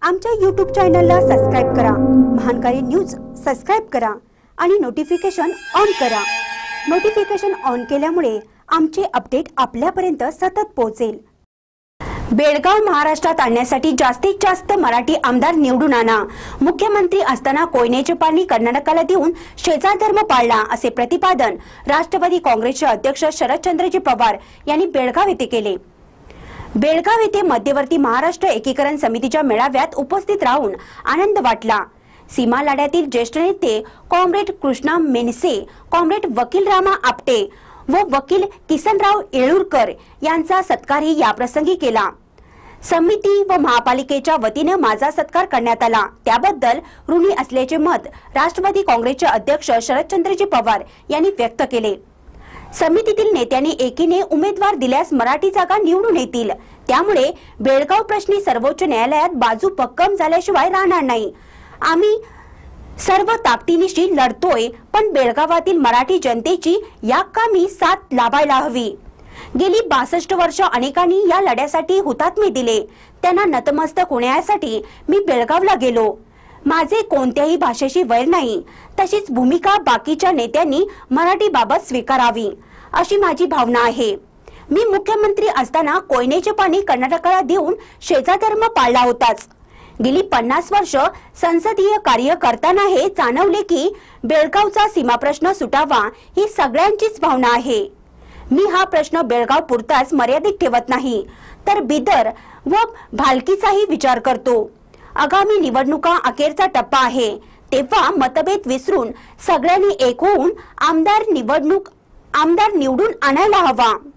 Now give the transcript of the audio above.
आमच्या YouTube चॅनलला subscribe करा, महानकारी न्यूज सबस्क्राइब करा आणि नोटिफिकेशन ऑन करा। नोटिफिकेशन ऑन केल्यामुळे आमचे अपडेट आपल्यापर्यंत सतत पोहोचेल। बेळगाव महाराष्ट्रात आणण्यासाठी जास्तीत जास्त मराठी आमदार निवडून आणा। मुख्यमंत्री असताना कोयनेचे पाणी कर्नाटकाला देऊन शेजारधर्म पाळला असे प्रतिपादन राष्ट्रवादी काँग्रेसचे अध्यक्ष शरदचंद्रजी पवार यांनी बेळगाव येथे केले। बेळगाव येथे मध्यवर्ती महाराष्ट्र एकीकरण समितीच्या मेळाव्यात उपस्थित राहून आनंद वाटला। सीमा लढ्यातील ज्येष्ठ नेते कॉम्रेड कृष्णा मेनसे, कॉम्रेड वकील रामा आपटे व वकील किसनराव येळूरकर यांचा सत्कारही याप्रसंगी केला। समिती व महापालिकेच्या वतीने माझा सत्कार करण्यात आला, त्याबद्दल ऋणी असल्याचे मत राष्ट्रवादी काँग्रेसचे अध्यक्ष शरदचंद्रजी पवार यांनी व्यक्त केले। समितीतील नेत्यांनी एकीने उमेदवार दिल्यास मराठी जागा निवडून येतील, त्यामुळे बेळगाव प्रश्नी सर्वोच्च न्यायालयात बाजू भक्कम झाल्याशिवाय राहणार नाही। आम्ही सर्व ताकदीनिशी लढतोय, पण बेळगावातील मराठी जनतेची या कामी साथ लाभायला हवी। गेली 62 वर्ष अनेकांनी या लढ्यासाठी हुतात्मे दिले, त्यांना नतमस्तक होण्यासाठी मी बेळगावला गेलो। माझे कोणत्याही भाषेशी वैर नाही, तशीच भूमिका बाकीच्या नेत्यांनी मराठी बाबत स्वीकारावी अशी माझी भावना आहे। मी मुख्यमंत्री असताना कोयनेचे पाणी कर्नाटकाला देऊन शेजारधर्म पाळला होताच। गेली 50 वर्ष संसदीय कार्य करताना हे जाणवले की बेळगावचा सीमा प्रश्न सुटावा ही सगळ्यांचीच भावना आहे। मी हा प्रश्न बेळगाव पुरताच मर्यादित ठेवत नाही, तर बिदर व भालकीचाही विचार करतो। आगामी निवडणुका अखेरचा टप्पा आहे, तेव्हा मतभेद विसरून सगळ्यांनी एक होऊन आमदार निवडून आणायला हवा।